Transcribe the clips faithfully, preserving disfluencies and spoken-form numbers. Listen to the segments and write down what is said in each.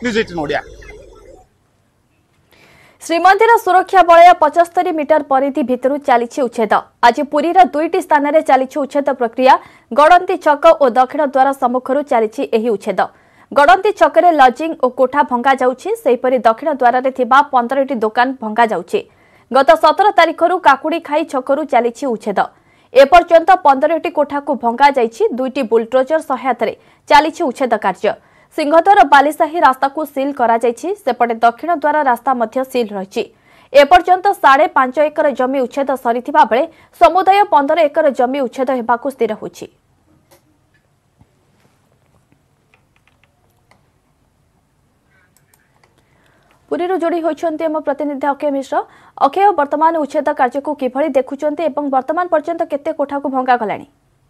News अठारह ओडिया। श्रीमंदिर सुरक्षा बलय पचस्तरी metre परिधि भितर चली उच्छेद। आज पुरी दुईटी स्थान में चली उच्छेद प्रक्रिया। गड़ंती छक और दक्षिण द्वार सम्मुखर चली उच्छेद। गड़ंती छकरे लजिंग और कोठा भंगा जाऊँगी। दक्षिण द्वार में पंद्रह दुकान भंगा जाऊँगी। गत सतर तारिखर काकुड़ी खाई छकरू चली उच्छेद। एपर्यंत पंद्रह कोठा को भंगा जाइछि। दुईटी बुलडोजर सहायता चली उच्छेद कार्य। सिंहद्वार बालीसाही रास्ता को सील करा जाइछि। सेपटे दक्षिण द्वार रास्ता मध्य सील रही। एपर्यंत साढ़े पांच एकर जमी उच्छेद सरीथिबा बेले समुदाय पंद्रह एकर जमी उच्छेद हेबाकु स्थिर होछि। पुरी जोड़ी होइछन्ते हम प्रतिनिधि अक्षय मिश्र। अक्षय, वर्तमान उच्छेद कार्य को किभଳି देखुछन्ते एवं वर्तमान पर्यंत केते कोठा को भंगा गलानी?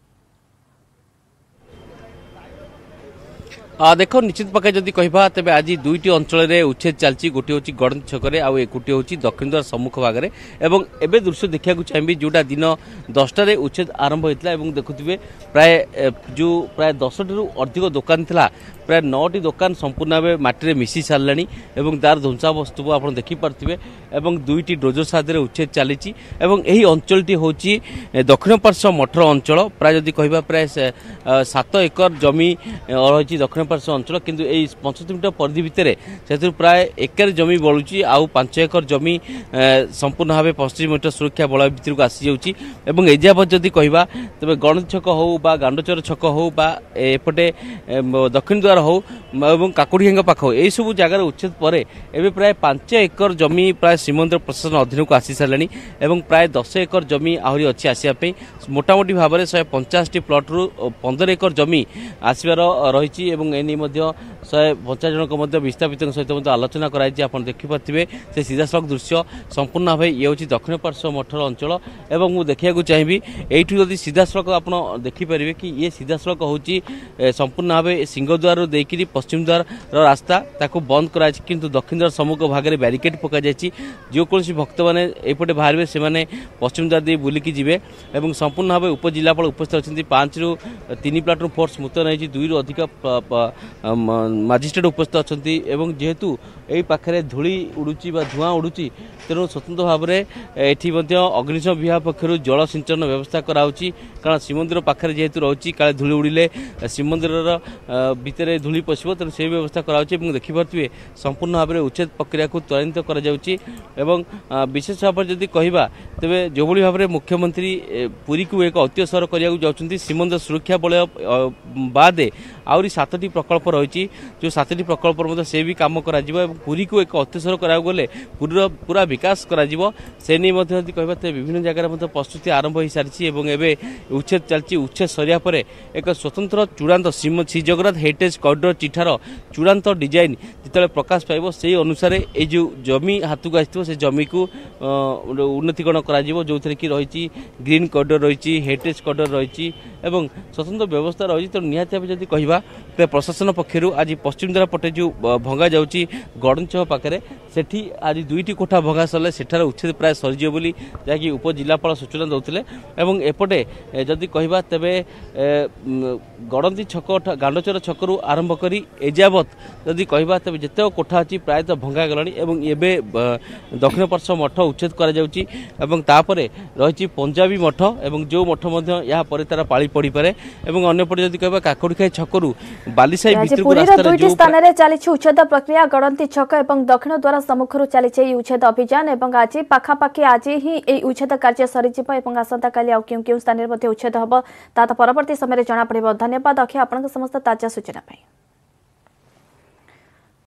देख निश्चित पक्ष जदि कहवा तेज आज दुईटी अंचल में उच्छेद चलती। गोटे हूँ गणती छकरे आउ गोटे हूँ दक्षिण द्वार सम्मुख भागे। एवं एबे दृश्य देखा चाहिए जोटा दिन दसटार उच्छेद आरंभ होता है। देखुए प्राय जो प्राय दस टू अधिक दुकान था प्राय नौटी दुकान संपूर्ण भाव माटी मिसी सारे और तार ध्वंसावस्तु को आप देखिपे। दुईटी डोजर साहाय्य उच्छेद चली। यही अंचलटी हूँ दक्षिण पार्श्व मठर अंचल। प्राय जदि कहवा प्राय सात एकर जमी रही दक्षिण पार्श्व अंचल। किंतु यही पचहत्तर मीटर परिधि भितर से प्राय एकर जमी बढ़ुची। आउ पांच एकर जमी संपूर्ण भाव पश्चिम मीटर सुरक्षा बलय भितर को आसी जाऊँगी। एजावत जदि कहवा तेज गणेश छक हो गांडचर छक हो एपटे दक्षिण द्वार हो काकुड़ीघा पाख हो यही सब जगार उच्छेद पर एवं प्राय पांच एकर जमी प्राय श्रीमंदिर प्रशासन अधीन को आसी सारे। प्राय दस एकर जमी आहरी अच्छी आसापी मोटामोटी भाव में शहे पंचाश टी प्लट रु पंदर एकर जमी आसबार रही। एने शहे पचास जन विस्थापित सहित आलोचना कराई। आप देखिपे से सीधा सड़क दृश्य संपूर्ण भाव ये हूँ दक्षिण पार्श्व मठर अंचल। और मुझे देखा चाहिए यू जदि सीधा सड़क आप देखिपारे कि ये सीधा सड़क हूँ संपूर्ण भाव सिंहद्वार देकी पश्चिम द्वार रास्ता ताको बंद कराई। किंतु दक्षिण द्वार सम्मुख भागे बैरिकेड पक जाए। जो कौन भक्त मैंने एपटे बाहर से पश्चिम द्वार दे बुलिकी जी। संपूर्ण भाव उपजिलापाल उपस्थित अच्छा। पांच रु तीन प्लाटून फोर्स मुतयन होती। दुई रु अधिक मजिस्ट्रेट उपस्थित अच्छा। जेहेतु यही पाखे धूली उड़ुची धूआं उड़ुची तेणु स्वतंत्र भाव में एटी अग्निशम विभाग पक्षर जल सिंचन व्यवस्था कराऊँगी। कारण श्रीमंदिर पाखे जेहेतु रही काले धूली उड़िले श्रीमंदिर भितर धूली पशु तेणु से व्यवस्था कराऊँगी। देखिपे संपूर्ण भाव में उच्छेद प्रक्रिया को त्वरित कर विशेष भाव में जदि कहवा तेज जो भाव में मुख्यमंत्री पुरी को एक ऐतिह्य सहर करने जाऊँगी। श्रीमंदिर सुरक्षा बलय बादे आहरी सातटी प्रकल्प रही। जो सातटी प्रकल्प से भी कम कर पुरी को एक ऐतिह्य सहर करा गले पुरीर पूरा विकास करा से नहीं कहवा विभिन्न जगह प्रस्तुति आरंभ हो सारी। एवं उच्छेद चलती। उच्छेद सरिया पर एक स्वतंत्र चूड़ांत श्री जगन्नाथ हेरिटेज कॉरिडोर चिठार चूड़ांत डिजाइन जिते प्रकाश पाइब से अनुसार ये जो जमी हाथ को आसो से जमी को उन्नतिकरण कर जो थे कि रही ग्रीन कॉरिडोर रही हेरिटेज कॉरिडोर रही स्वतंत्र व्यवस्था रही। तो निहाती भाव जब कहवा तो प्रशासन पक्षर आज पश्चिम द्वार पटे जो भंगा जाऊँगी गणेश पाखे सेठी आज दुईटी कोठा भंगा सरले सेठार उच्छेद प्राय सरीज बोली जहाँकि उपजिलापाल सूचना दौले। एपटे जदि कहवा तेबे गणती छक गांडचर छकरू आरंभ करी एजावत जदि कहवा तेज जिते कोठा अच्छी प्रायतः भंगा गलानी। एवं दक्षिण पार्श्व मठ उच्छेद कर रही पंजाबी मठ और जो मठ या तार पाली पड़ पारे। अंपटे जदि कहवा काकुड़ीखाई छकरू बालीसाही दुईटी स्थान में चली उच्छेद प्रक्रिया। गणती छक और दक्षिण द्वार सम्मुखर चली उच्छेद अभियान। आज पाखापाखि आज ही उच्छेद कार्य सरी आसंता काली आउ क्यों क्यों स्थान में उच्छेद हम ता परवर्ती समय जना पड़े। धन्यवाद अक्षय, आपन समस्त ताजा सूचना।